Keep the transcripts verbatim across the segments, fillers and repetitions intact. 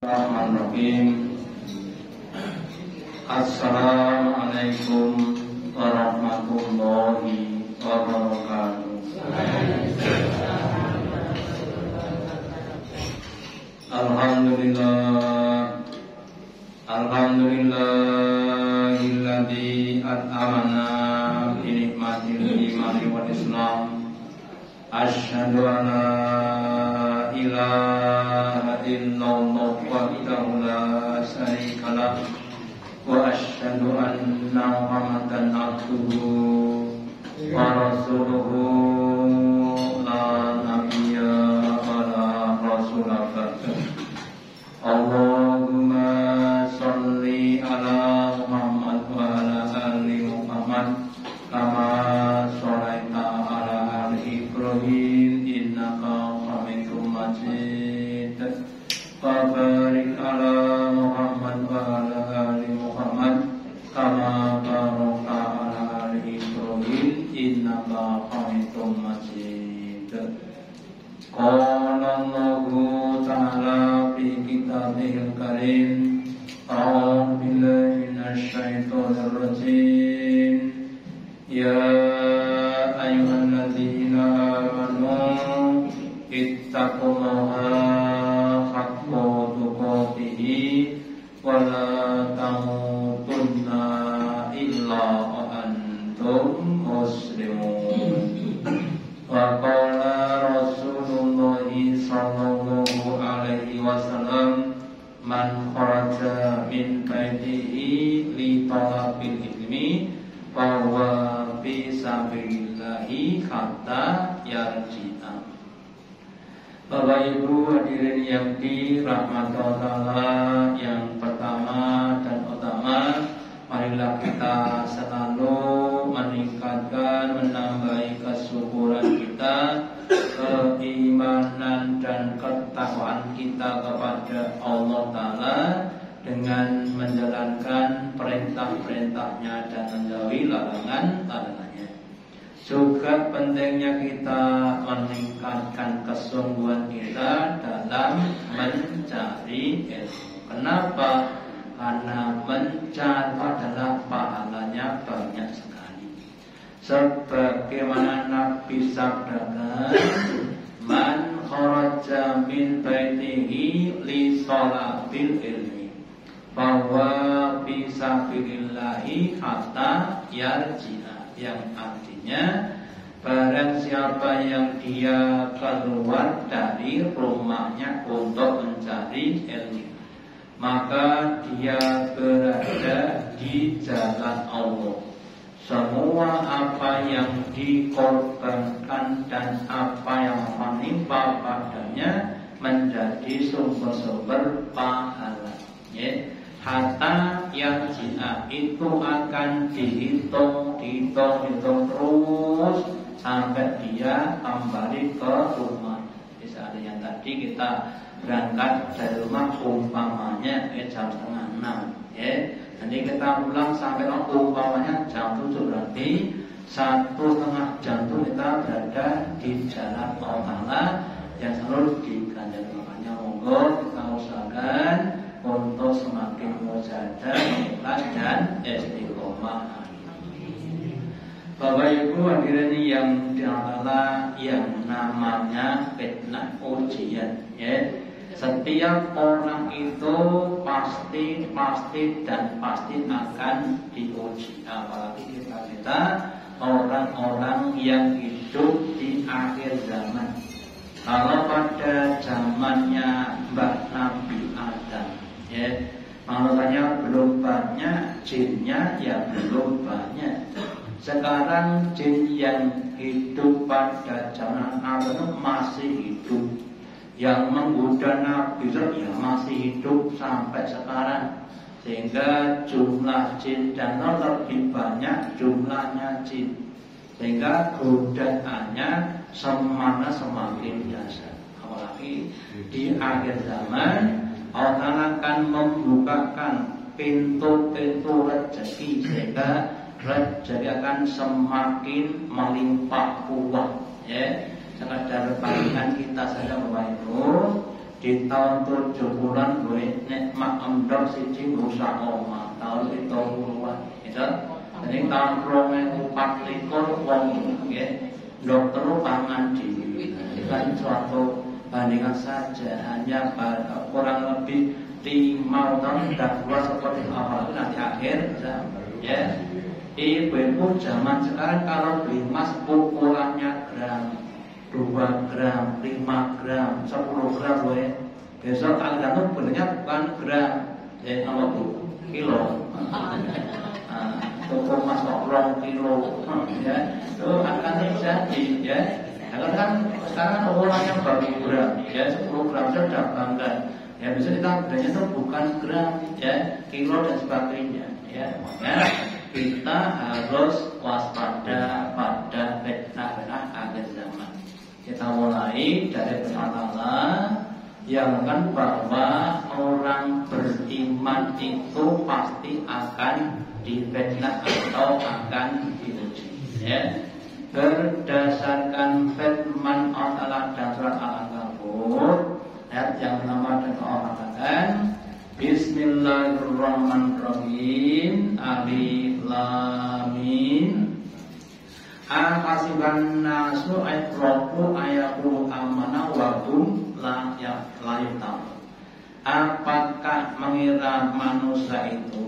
Bismillahirrahmanirrahim. Assalamualaikum warahmatullahi wabarakatuh. Alhamdulillah, alhamdulillahilladzi at'amana bi nikmatil iman wal islam. Asyhadu an la ilaha illallah wahdahu la syarikalah wa asyhadu anna Muhammadan abduhu wa rasuluhu la nabiyya wa la rasula ba'da. Allahumma sholli ala Muhammad wa ala ali Muhammad kama sholaita ala ali Ibrahim innaka Hamidum Majid. Wa barik ala Muhammad wa ala ali Muhammad kama barakta ala ali Ibrahim innaka Hamidum Majid. Qala Allahu ta'ala fi kitabihil karim, a'udzu billahi minasy syaithanir rajim. Ya ayyuhalladzina amanu ittaqullaha haqqa tuqatih wa la tamutunna illa wa antum muslimun. Wa qala Rasulullah sallallahu alaihi wasallam, man kharaja min baitihi li talabil ilmi fa huwa fi sabilillahi hatta yarji'a. Bapak Ibu hadirin yang dirahmati Allah, yang pertama dan utama, marilah kita selalu meningkatkan, menambahi kesyukuran kita, keimanan dan ketakwaan kita kepada Allah Ta'ala dengan menjalankan perintah-perintahnya dan menjauhi larangan-larangannya. Juga pentingnya kita meningkatkan kesungguhan kita dalam mencari ilmu. Kenapa? Karena mencari adalah pahalanya banyak sekali. Sebagaimana Nabi sabdakan, man kharaja min baitihi li sholatil ilmi bahwa fisabilillahi hatta yarji'a, yang artinya barang siapa yang dia keluar dari rumahnya untuk mencari ilmu, maka dia berada di jalan Allah. Semua apa yang dikorbankan dan apa yang menimpa padanya menjadi sumber-sumber pahala. Ya. Hatta yang jina itu akan dihitung, dihitung, dihitung terus sampai dia kembali ke rumah. Misalnya yang tadi kita berangkat dari rumah umpamanya eh, jam setengah enam, ya. Nanti kita pulang sampai umpamanya jam tujuh, berarti satu setengah jam itu kita berada di jalan Allah yang selalu diganjar. Makanya monggo kita usahakan untuk semakin mujahadah, ikhlas dan istiqomah. Bapak Ibu hadirin yang diantara yang namanya fitnah ujian, ya. Setiap orang itu pasti pasti dan pasti akan diuji. Apalagi kita kita orang-orang yang hidup di akhir zaman. Kalau pada zamannya Mbak Nabi Adam, ya, makanya belum banyak, jinnya ya belum banyak. Sekarang jin yang hidup pada zaman Adam masih hidup. Yang menggoda Nabi ya masih hidup sampai sekarang. Sehingga jumlah jin dan lebih banyak jumlahnya jin. Sehingga godaannya semakin semakin dahsyat. Apalagi di akhir zaman Allah akan membukakan pintu-pintu rezeki, sehingga rezeki akan semakin melimpah ruah, ya. Sekedar bandingan kita saja Bapak Ibu, di tahun tujuh bulan pondok siji rusak omah tahun pitung puluhan gitu. Jadi tahun dua ribu empat belas wong nggih ndok telu pangan dhewe. Kan suatu bandingan saja hanya kurang lebih lima tahun sudah keluar seperti awal nanti akhir ya. Ibu-ibu zaman sekarang kalau beli emas ukurannya gram, dua gram, lima gram, sepuluh gram loh ya. Besok akan benarnya bukan gram, ya apa bu? Kilo. Nah, toko emas orang kilo, ya itu akan terjadi ya. Karena kan sekarang ukurannya baru gram, ya sepuluh gram sudah bangga. Ya bisa kita bedanya itu bukan gram, ya kilo dan sebagainya, ya. Makanya kita harus waspada pada fitnah-fitnah akhir zaman. Kita mulai dari pertama yang kan bahwa orang beriman itu pasti akan difitnah atau akan diuji. Ya. Berdasarkan firman Allah dan surat Al-Ankabut ayat yang pertama dan Allah katakan Bismillahirrahmanirrahim. Alif Lam Mim. Ahasiban nasu atraku ayaqulu amana wa hum la ya'lamun. Apakah mengira manusia itu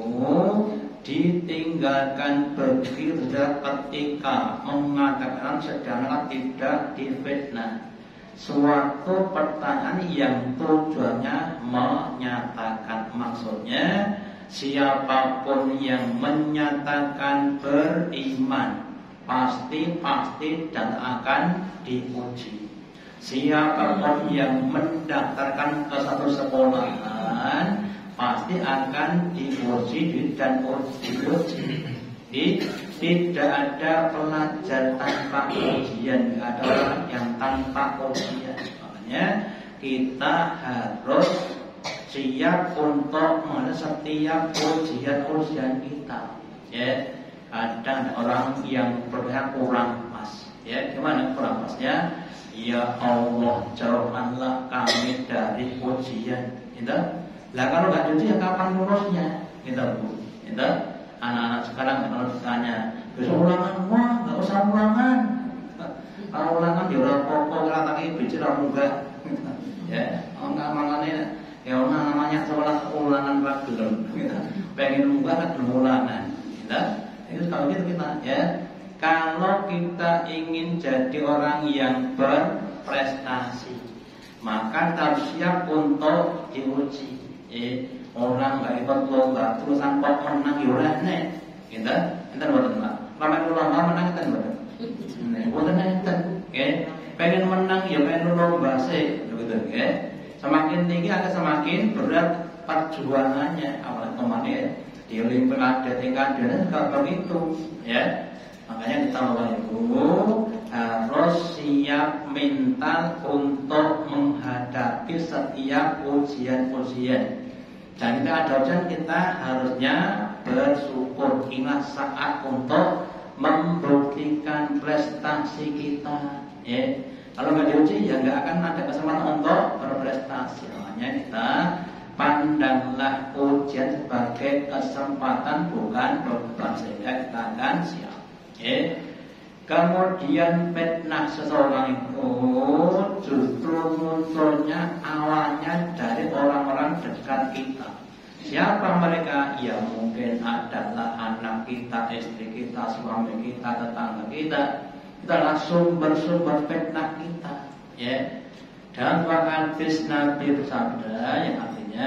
ditinggalkan begitu saja ketika mengatakan sedangkan tidak difitnah? Suatu pertanyaan yang tujuannya menyatakan, maksudnya siapapun yang menyatakan beriman pasti-pasti dan akan diuji. Siapapun yang mendaftarkan ke satu sekolahan pasti akan diuji dan diuji. Tidak ada pelajar tanpa ujian, tidak ada orang yang tanpa ujian. Makanya kita harus siap untuk menghadapi setiap ujian-ujian kita. Ya, ada orang yang berkata kurang pas. Ya, gimana kurang pasnya? Ya Allah, jauhkanlah kami dari ujian. Gitu. Lah kalau nggak ujian kapan lulusnya? Gitu, Bu. Gitu. Anak-anak sekarang kalau ditanya, besok ulangan, wah nggak usah ulangan. Kalau ulangan ya udah pokok kata bicara enggak, ya enggak makanya ya orang namanya sekolah ulangan belum, pengen enggak kan belum ulangan, kita itu kalau gitu kita ya. Kalau kita ingin jadi orang yang berprestasi, maka kita harus siap untuk diuji. Eh, orang nggak ikut lomba terusan kok menang yurane, kita kita buat apa? Ramai lomba menang kita buat. Bukan enten, ya. Pengen menang ya pengen lomba sih, begitu, ya. Semakin tinggi akan semakin berat perjuangannya. Apalagi kemarin di Olimpiade tingkat dunia kalau begitu, ya. Makanya kita Bapak Ibu harus siap mental untuk menghadapi setiap ujian-ujian. Dan kita ada ujian kita harusnya bersyukur. Inilah saat untuk membuktikan prestasi kita. Ya. Kalau nggak diuji ya nggak akan ada kesempatan untuk berprestasi. Makanya kita pandanglah ujian sebagai kesempatan bukan beban, sehingga kita akan siap. Ya. Kemudian fitnah seseorang itu justru munculnya awalnya dari orang-orang dekat kita. Siapa mereka? Ya mungkin adalah anak kita, istri kita, suami kita, tetangga kita. Itulah sumber-sumber fitnah kita. Ya. Dan bahkan hadis Nabi bersabda yang artinya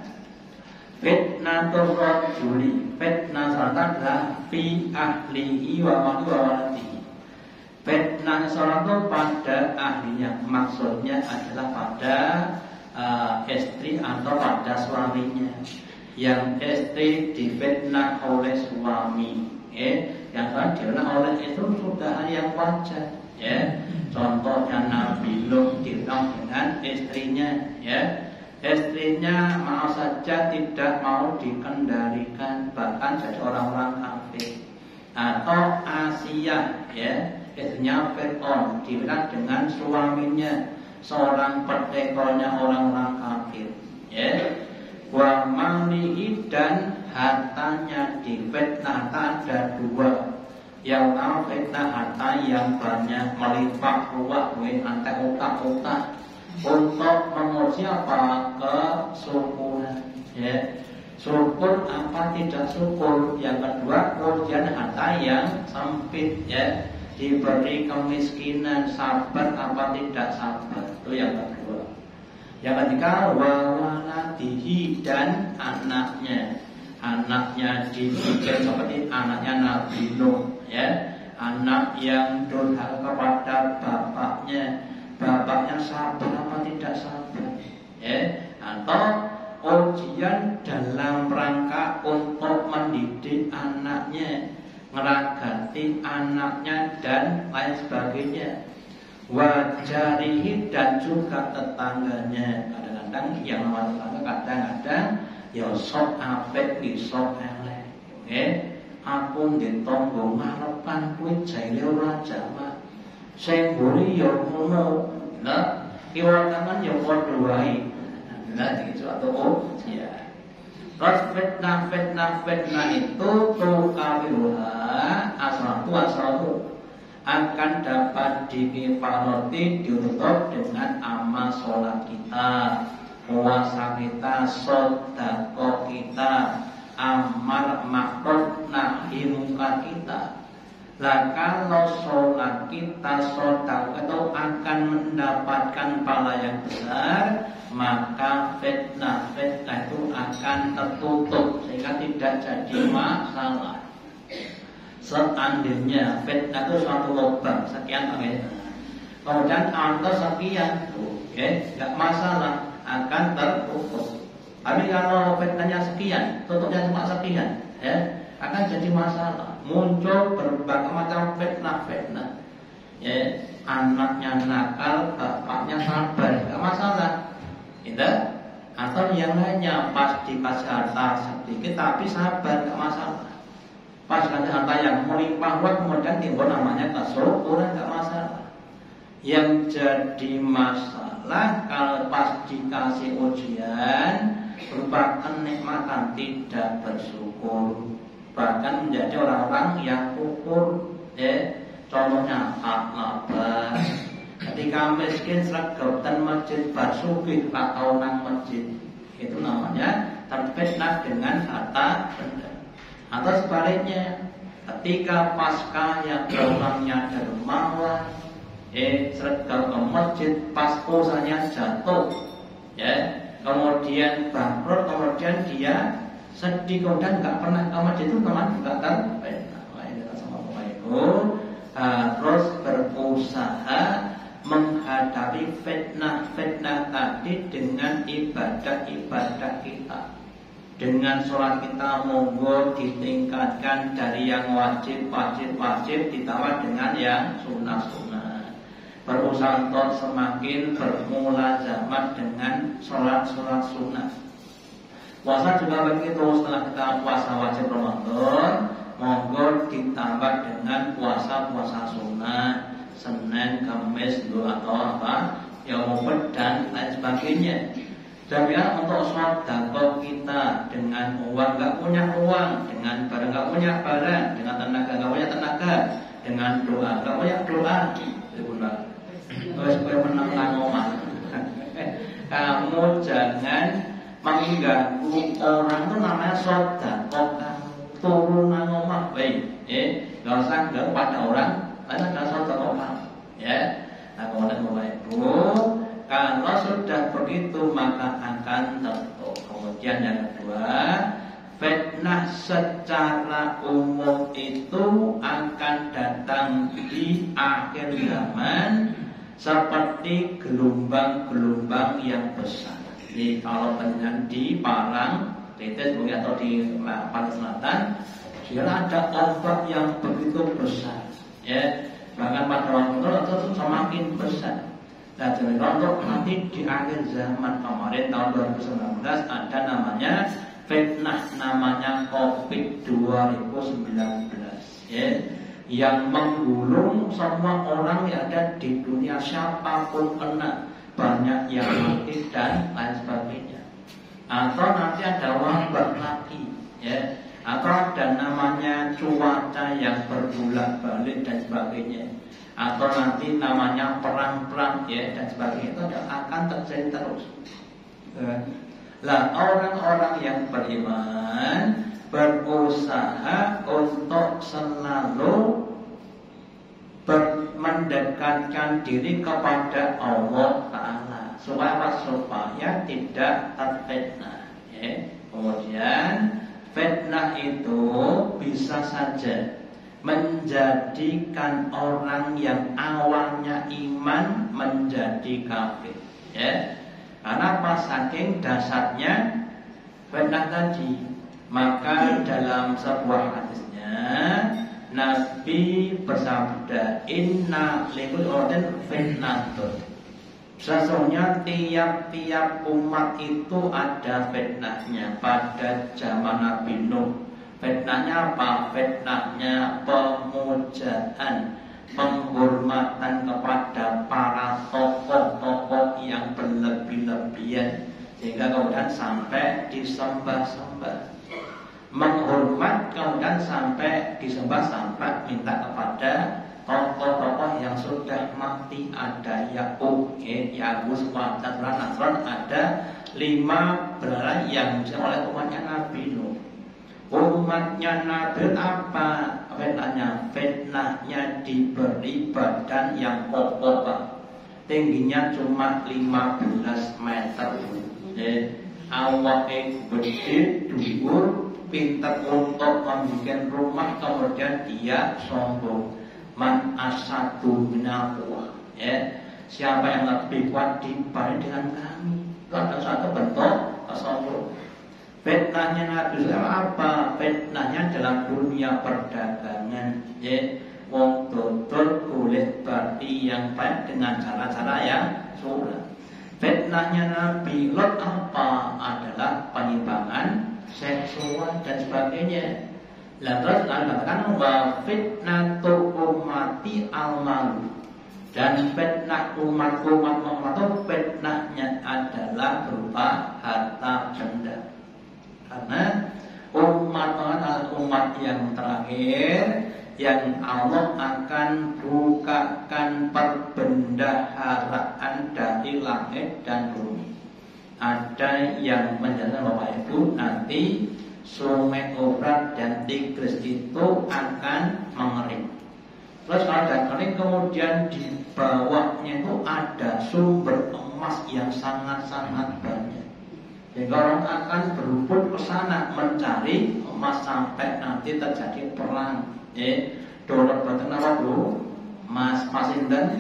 fitnatul rajuli, fitnah seorang adalah fi ahlihi wa waladihi. Fitnah seorang itu pada ahlinya, maksudnya adalah pada uh, istri atau pada suaminya. Yang istri difitnah oleh suami, ya. Yang kan difitnah oleh itu sudah yang wajar, ya. Contohnya Nabi Lut difitnah dengan istrinya, ya. Istrinya mau saja tidak mau dikendalikan, bahkan jadi orang-orang kafir. Atau Asia, ya, istrinya Fir'aun difitnah dengan suaminya, seorang pertekornya orang-orang kafir, ya. Wa mali dan hartanya difitnah. Ada dua. Yang pertama fitnah harta yang banyak melimpah ruah, duit antek otak-otak untuk menguji apa kesyukuran, ya. Syukur apa tidak syukur. Yang kedua ujian harta yang sempit, ya. Diberi kemiskinan, sabar apa tidak sabar. Itu yang kedua. Yang ketiga wawaladihi dan anaknya. Anaknya dibikin seperti anaknya Nabi Nuh, ya. Anak yang durhaka kepada bapaknya. Bapaknya sabar apa tidak sabar, ya. Atau ujian dalam rangka untuk mendidik anaknya, ngeragati anaknya dan lain sebagainya. Wajarihi dan juga tetangganya. Kadang-kadang yang namanya tetangga kadang-kadang ya sok apik ki sok elek. Nggih, aku ndek tangga ngarepan kuwi jaile ora jamak. Sing mburi ya ngono. Lah, kiwa tangan ya padha wae. Nah, iki suatu ujian. Terus fitnah fitnah fitnah itu tuh kawiruha asratu asramu akan dapat dikifaroti diutup dengan amal sholat kita, puasa kita, sedekah kita, amal ma'ruf nahi munkar kita. Lah kalau sholat kita, sedekah itu akan mendapatkan pahala yang besar, maka fitnah fitnah itu akan tertutup sehingga tidak jadi masalah. Seandainya fitnah itu suatu lubang sekian amin, kemudian angka sekian, oke, nggak masalah, akan tertutup. Tapi kalau fitnahnya sekian, tutupnya cuma sekian, ya, akan jadi masalah. Muncul berbagai macam fitnah-fitnah, ya, anaknya nakal, bapaknya sabar, nggak masalah, gitu. Atau yang lainnya pas dikasih harta sedikit tapi sabar, nggak masalah. Pas kasih harta yang melimpah ruah kemudian timbul namanya kesyukuran, nggak masalah. Yang jadi masalah kalau pas dikasih ujian berupa kenikmatan tidak bersyukur, bahkan menjadi orang-orang yang kufur, ya. Contohnya aklaba, ketika miskin sregep dan masjid bersugih tak tahu nang masjid, itu namanya terfitnah dengan harta benda. Atau sebaliknya, ketika pasca yang orangnya dermawan, eh sregep ke masjid pas usahanya jatuh, ya, kemudian bangkrut, kemudian dia sedih, kemudian nggak pernah ke masjid, itu teman juga terfitnah. Harus berusaha menghadapi fitnah-fitnah tadi dengan ibadah-ibadah kita. Dengan sholat kita monggo ditingkatkan dari yang wajib, wajib, wajib ditambah dengan yang sunnah-sunnah. Berusaha untuk semakin bermulazamat dengan sholat-sholat sunnah. Puasa juga begitu, setelah kita puasa wajib Ramadan, monggo ditambah dengan puasa-puasa sunnah, Senin, Kamis, Jumat atau apa, Yaumul dan lain sebagainya. Jamiah untuk sedekah kita dengan uang nggak punya uang, dengan barang nggak punya barang, dengan tenaga nggak punya tenaga, dengan doa nggak punya doa. Bunda, terus supaya menang ngomong. Kamu jangan mengganggu orang, itu namanya sedekah. Turunan ngomong baik, eh, nggak usah nggak pada orang, karena nggak sedekah, ya. Nah kemudian bapak ibu, kalau sudah begitu maka akan tertutup. Kemudian yang kedua, fitnah secara umum itu akan datang di akhir zaman seperti gelombang-gelombang yang besar. Jadi kalau dengan di Parang, Tetes mungkin atau di Pantai Selatan, dia ada ombak yang begitu besar, ya. Bahkan pada waktu itu semakin besar. Nah, jadi untuk nanti di akhir zaman kemarin tahun dua ribu sembilan belas ada namanya fitnah, namanya covid dua ribu sembilan belas, ya, yang menggulung semua orang yang ada di dunia, siapapun kena, banyak yang mati dan lain sebagainya. Atau nanti ada wabah lagi, ya. Atau ada namanya cuaca yang berbolak-balik dan sebagainya, atau nanti namanya perang-perang ya dan sebagainya, itu akan terjadi terus. Lah orang-orang yang beriman berusaha untuk selalu ber- mendekatkan diri kepada Allah Ta'ala supaya supaya tidak terfitnah ya. Kemudian fitnah itu bisa saja menjadikan orang yang awalnya iman menjadi kafir ya. Karena pas saking dasarnya fitnah tadi, maka dalam sebuah hadisnya Nabi bersabda, inna likulli ummatin fitnatun. Sesungguhnya tiap-tiap umat itu ada fitnahnya. Pada zaman Nabi Nuh, fitnahnya apa? Fitnahnya pemujaan, penghormatan kepada para tokoh-tokoh yang berlebih-lebihan, sehingga kemudian sampai disembah-sembah. Menghormat kemudian sampai disembah, sampai minta kepada tokoh-tokoh yang sudah mati. Ada Yakub, Yagus, Wadat, Nasron, ada lima berhala yang disembah oleh umatnya Nabi Nuh. Umatnya Nabi apa fitnahnya? Fitnahnya diberi badan yang kokoh, tingginya cuma lima belas meter. Jadi awaknya gede, dhuwur, pintar untuk membuat rumah, kemudian dia sombong. Man asadu minallah ya. Siapa yang lebih kuat dibanding dengan kami? Itu ada satu bentuk kesombongan. Fitnahnya Nabi apa? Fitnahnya dalam dunia perdagangan ya. Wong dodol boleh bagi yang baik dengan cara-cara yang surat. Fitnahnya Nabi Lot apa? Adalah penyimpangan seksual dan sebagainya. Lantas dikatakan wa fitnatu ummati al-mal, dan fitnah umat-umat Muhammad itu fitnahnya adalah berupa harta benda. Karena umat adalah umat yang terakhir yang Allah akan bukakan perbendaharaan dari langit dan bumi. Ada yang menjelaskan Bapak Ibu, nanti Sungai Efrat dan Tigris itu akan mengering. Terus kalau ada kering, kemudian di bawahnya itu ada sumber emas yang sangat-sangat banyak. Jadi orang akan berebut ke sana mencari emas sampai nanti terjadi perang. Eh, dolar berarti apa bu? Mas Pasinten.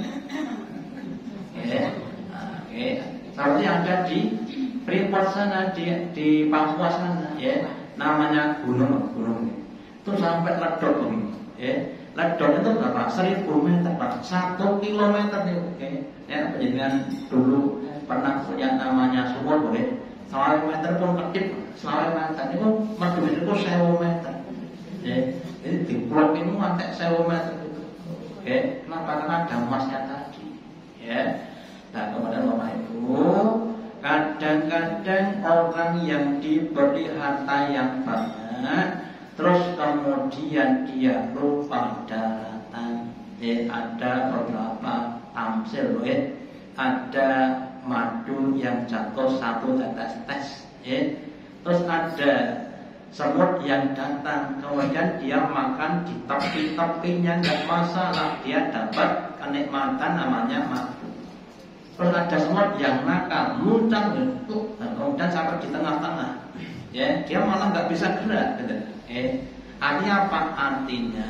Eh, oke. Seperti yang ada di Freeport sana, di, di Papua sana, ya. Namanya gunung gunung itu sampai ledok begini, ya. Ledok itu berapa? Seribu meter, pak. Satu kilometer nih, oke. Ya, penjelasan dulu pernah punya namanya sumur, boleh. Selawe meter pun kedip, selawe meter itu madu itu sewu meter, ya. Jadi di blok ini sampai sewu meter gitu, oke. Kenapa? Karena ada emasnya tadi, ya. Nah kemudian Bapak Ibu, kadang-kadang orang yang diberi harta yang banyak, terus kemudian dia lupa daratan. Eh, ada beberapa tamsil, eh. Ada madu yang jatuh satu tetes, eh. Terus ada semut yang datang, kemudian dia makan di tepi-tepinya, nggak masalah, dia dapat kenikmatan namanya madu. Terus ada semut yang nakal, muncang itu, kemudian sampai di tengah-tengah, ya, dia malah nggak bisa gerak, gitu. Eh, artinya apa? Artinya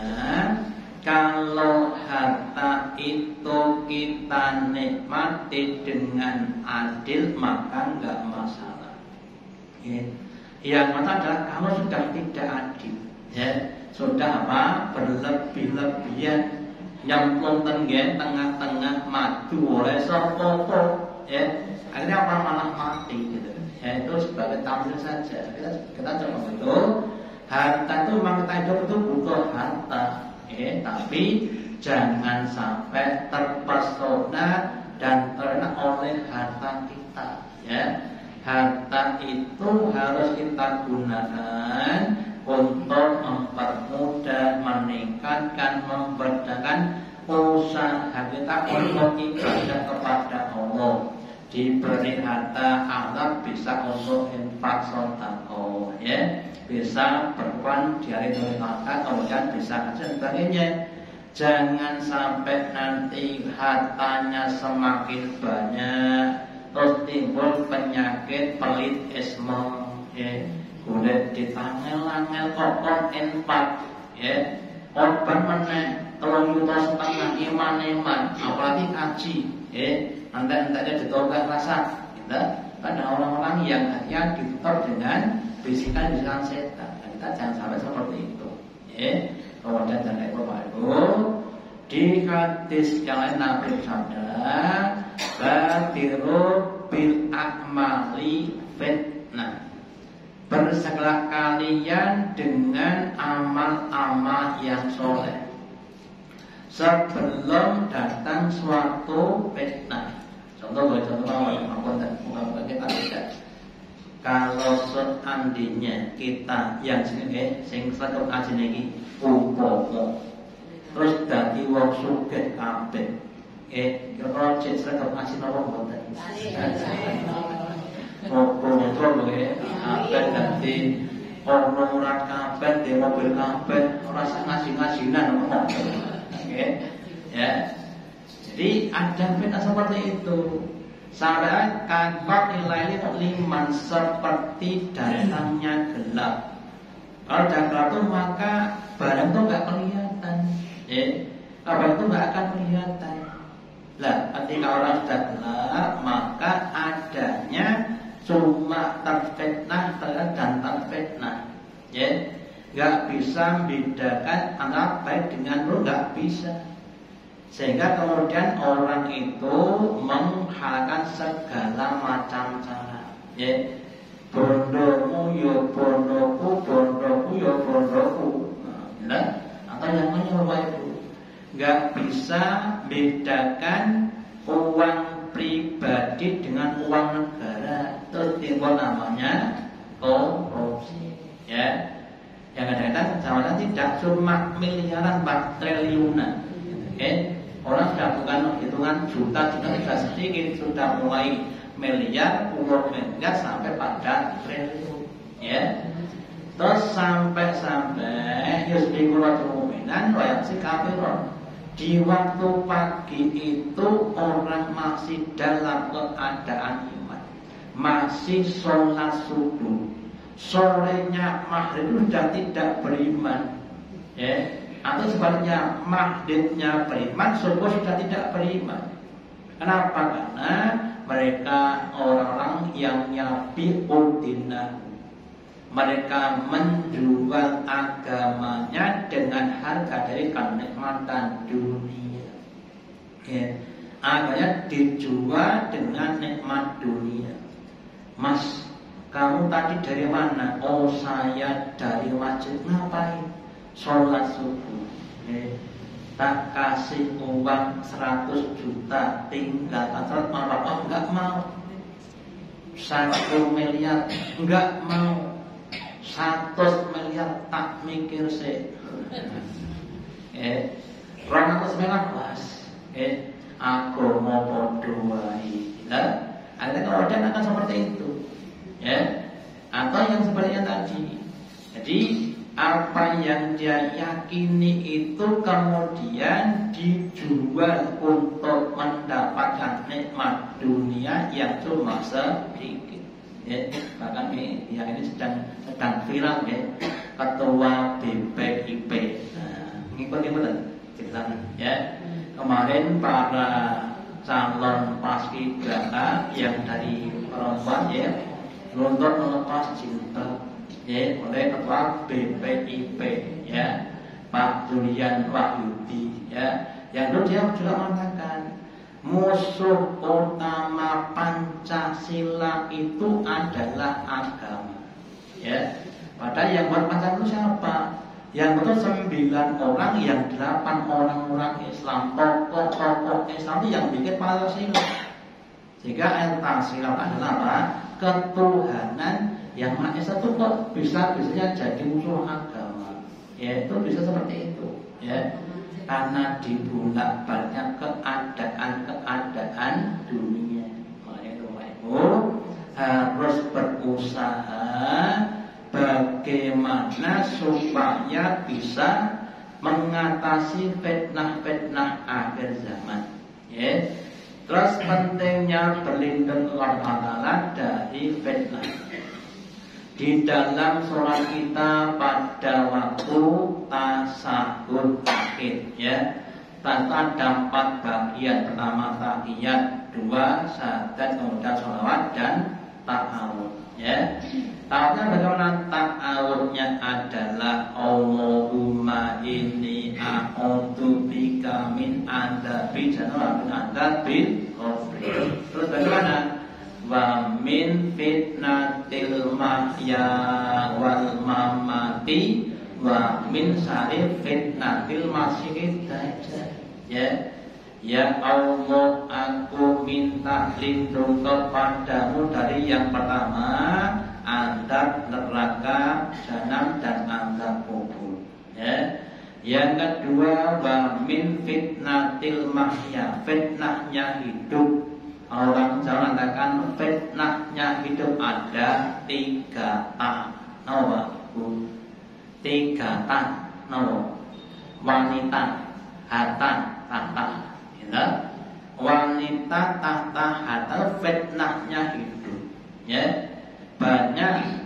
kalau harta itu kita nikmati dengan adil, maka nggak masalah. Ya. Yang masalah adalah kalau sudah tidak adil, ya, sudah apa? Berlebih-lebihan. Nyemplung tenggen tengah-tengah madu oleh sopo-sopo, ya, akhirnya apa? Malah mati gitu. Ya itu sebagai tampil saja. Kita kita coba betul. Harta itu memang kita hidup itu butuh harta, ya, tapi jangan sampai terpesona dan terkena oleh harta kita, ya. Harta itu harus kita gunakan kita untuk ibadah kepada Allah, diberi harta anak bisa untuk infak sedekah, ya, bisa berkorban di hari neraka, kemudian bisa dan sebagainya. Jangan sampai nanti hartanya semakin banyak terus timbul penyakit pelit isma, ya, kulit ditangel-angel kokon infak, ya, korban meneh telung juta setengah iman-iman, apalagi kaji, ya, nanti-nantinya ditolak rasa, kita ada orang-orang yang hanya ditutup dengan bisikan-bisikan setan. Kita jangan sampai seperti itu, ya. Kemudian dan itu di hadis yang lain Nabi bersabda, badiru bil akmali fitnah, bersegeralah kalian dengan amal-amal yang soleh sebelum datang suatu fitnah. Contoh boleh contoh awal, aku dan bukan kita tidak. Kalau seandainya kita yang sini eh sing satu aja lagi umpama terus dadi wong sugih kabeh, eh kira cek satu aja napa mboten. Umpama to lho eh kabeh dadi orang ora kabeh di mobil kabeh ora ngaji-ngajinan ngono. Oke, ya. Jadi ada fitnah seperti itu. Saudara kantor nilainya liman seperti datangnya gelap. Kalau udah gelap itu maka barang itu nggak kelihatan, ya. Barang itu nggak akan kelihatan. Lah, ketika orang sudah gelap maka adanya cuma terfitnah dan terfitnah, ya. Nggak bisa membedakan antara baik dengan buruk, nggak bisa. Sehingga kemudian orang itu menghalalkan segala macam cara, ya, bondomu yo bondoku, bondoku yo bondoku, nah, atau yang menyewa itu nggak bisa bedakan uang pribadi dengan uang negara, itu timbul namanya korupsi, ya. Yang kadang-kadang jawaban tidak cuma miliaran, empat triliunan, okay? Orang sudah bukan hitungan juta, juta tidak sedikit, sudah mulai miliar, puluh miliar sampai pada triliun, ya. Terus sampai-sampai yusbikuratul mu'minan wa yaksi kafirun. Di waktu pagi itu orang masih dalam keadaan iman, masih sholat subuh. Sorenya maghrib sudah tidak beriman, ya. Atau sebaliknya maghribnya beriman, subuh sudah tidak beriman. Kenapa? Karena mereka orang-orang yang nyabi'ud dinah, mereka menjual agamanya dengan harga dari kenikmatan dunia, ya. Agamanya dijual dengan nikmat dunia. Mas, kamu tadi dari mana? Oh, saya dari masjid. Ngapain? Sholat subuh. Eh, tak kasih uang seratus juta, tinggal seratus malah oh, enggak mau. Satu miliar enggak mau. Satu miliar tak mikir sih. Eh, ratus miliar was. Eh, aku mau berdoai. Nah, ada kemudian akan seperti itu, ya. Atau yang sepertinya tadi. Jadi apa yang dia yakini itu kemudian dijual untuk mendapatkan nikmat dunia yang cuma sedikit, ya. Bahkan ini yang ini sedang sedang viral, ya, ketua B P I P. Nah, ngikut-ngikutan ceritanya, ya. Kemarin para calon paskibraka yang dari perempuan, ya, untuk melepas cinta, ya, oleh ketua B P I P, ya, Pak Julian Wahyudi, ya, yang dulu dia juga mengatakan musuh utama Pancasila itu adalah agama, ya. Padahal yang buat Pancasila itu siapa? Yang betul sembilan orang, yang delapan orang-orang Islam, tokoh-tokoh Islam itu yang bikin Pancasila. Sehingga Pancasila adalah apa? Ketuhanan yang Maha Esa itu kok bisa-bisanya jadi musuh agama, ya, itu bisa seperti itu, ya. karena dibulak-baliknya keadaan-keadaan dunia. Makanya harus berusaha bagaimana supaya bisa mengatasi fitnah-fitnah akhir zaman. Ya. Terus pentingnya berlindung Allah Ta'ala dari fitnah. Di dalam sholat kita pada waktu tasahud akhir, ya, tanpa ada empat bagian. Pertama tahiyat, dua syahadat, kemudian sholawat dan ta'awud. Ya, ta'awudnya bagaimana? Ta'awudnya adalah Allahumma inni a'udzu bika min adzabi jahannam wa min adzabil qabr. Terus bagaimana? Wa min fitnatil mahya wal mamati wa min syarri fitnatil masiihid dajjal. Ya, ya Allah, aku minta lindung kepadamu dari yang pertama, azab neraka jahanam dan azab kubur. Ya. Yang kedua, wa min fitnatil mahya, fitnahnya hidup. Orang Jawa mengatakan fitnahnya hidup ada tiga tan. Nawa, tiga tan. Nawa, wanita, hatan, tahta. Ya. Wanita tahta hata fitnahnya hidup. Ya, banyak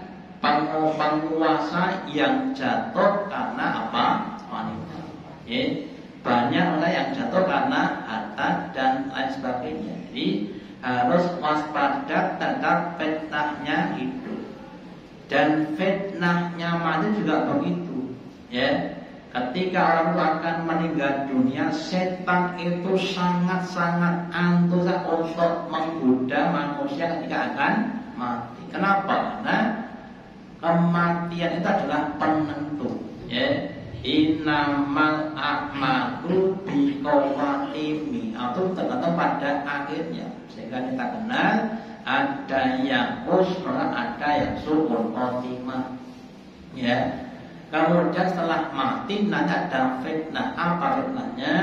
penguasa yang jatuh karena apa? Wanita. Ya. Banyak orang yang jatuh karena harta dan lain sebagainya. Jadi harus waspada terhadap fitnahnya hidup. Dan fitnahnya mati juga begitu. Ya, ketika orang itu akan meninggal dunia, setan itu sangat-sangat antusias untuk menggoda manusia ketika akan mati. Kenapa? Karena kematian itu adalah penentu. Ya. Innamal a'malu biqawatimi, atau tergantung pada akhirnya. Sehingga kita kenal ada yang husnul, ada yang su'ul khotimah. Ya. Kemudian setelah mati nanti ada fitnah. Apa fitnahnya?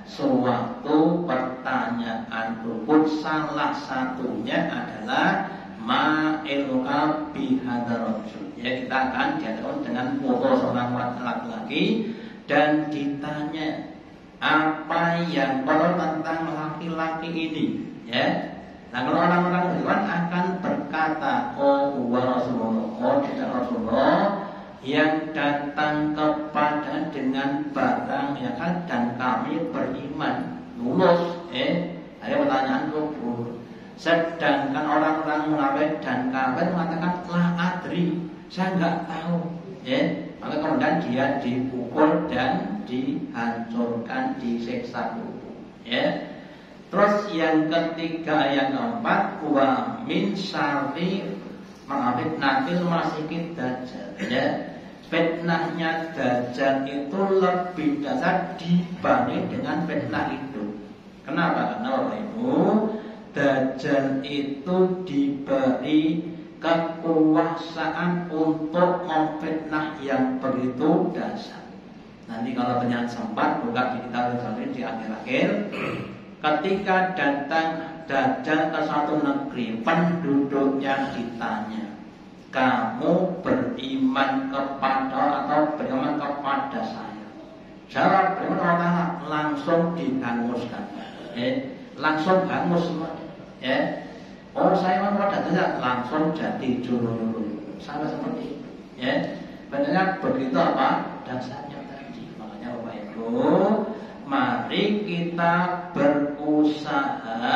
Suatu pertanyaan rukun. Salah satunya adalah ma'ilqa bihadarajul. Ya, kita akan dihadapkan dengan foto seorang laki-laki dan ditanya apa yang kalau tentang laki-laki ini. Ya, nah kalau orang-orang beriman akan berkata, oh huwa Rasulullah, oh tidak Rasulullah yang datang kepada dengan barang, ya kan, dan kami beriman lulus. Eh, ada pertanyaan kubur. Sedangkan orang-orang munafik dan kafir mengatakan la adri, saya enggak tahu. Ya, maka kemudian dia dipukul dan dihancurkan, disiksa kubur. Ya. Terus yang ketiga, yang keempat, wa min syarri fitnatil masiihid dajjal. Ya. Fitnahnya dajjal itu lebih dasar dibanding dengan fitnah hidup. Kenapa? Karena Bapak Ibu, dajjal itu diberi kekuasaan untuk memfitnah yang begitu dahsyat. Nanti kalau penyanyi sempat buka di kitab Al-Jalil di akhir-akhir, ketika datang dajjal ke suatu negeri, penduduknya ditanya, kamu beriman kepada atau beriman kepada saya? Jawab beriman Allah, langsung dihanguskan. Eh, langsung hangus semua. Ya. Oh, saya mau pada tidak langsung jadi juru-juru. Sama seperti itu. Ya. Benar begitu apa? Dasarnya tadi. Makanya Bapak Ibu, mari kita berusaha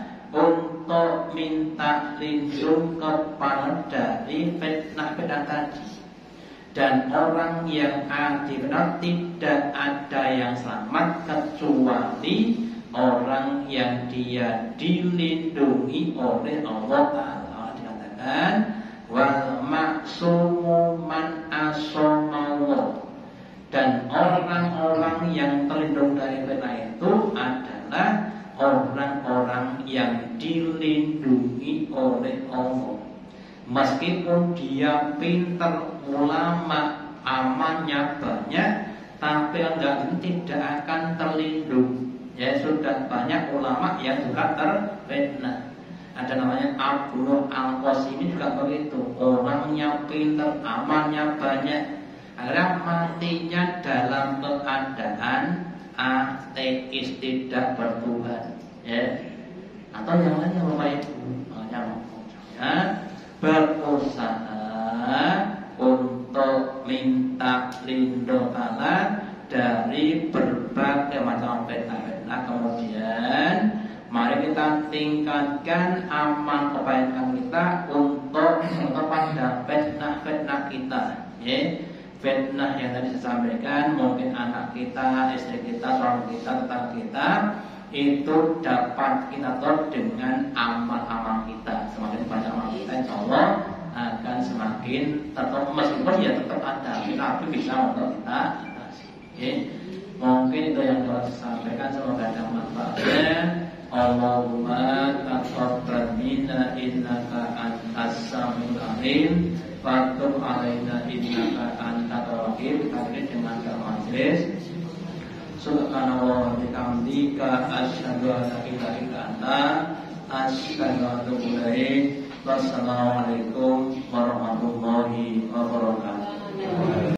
untuk minta lindung kepada dari fitnah-fitnah tadi. Dan orang yang benar tidak ada yang selamat kecuali orang yang dia dilindungi oleh Allah Ta'ala. Dikatakan wal ma'sumu man asamallah. Dan orang-orang yang terlindung dari fitnah itu adalah orang-orang yang dilindungi oleh Allah. Meskipun dia pintar, ulama, amalnya banyak, tapi enggak tidak akan terlindung. Ya sudah banyak ulama yang juga terfitnah. Ada namanya Abdullah Al-Qasimi juga begitu. Orangnya pintar, amalnya banyak, akhirnya matinya dalam keadaan ateis, tidak bertuhan. Ya. Atau yang lainnya Bapak Ibu, yang ya, berusaha untuk minta lindung Allah dari berbagai macam fitnah. Kemudian mari kita tingkatkan amal kebaikan kita untuk kepada fitnah-fitnah kita. Ya. Fitnah yang tadi saya sampaikan, mungkin anak kita, istri kita, suami kita, tetangga kita, itu dapat kita tolong dengan amal-amal kita. Semakin banyak amal kita, insya Allah akan semakin tetap, meskipun ya tetap ada, tapi bisa untuk kita atasi. Okay. Mungkin itu yang dapat saya sampaikan, semoga ada manfaatnya. Allahumma taqabbal minna innaka antas samiul alim wa tub alaina innaka antat tawwabur rahim. Kita dengan majelis. Subhanallah wa bihamdika asyhadu an la ilaha illa anta asyhadu wa atubu ilaik. Wassalamualaikum warahmatullahi wabarakatuh.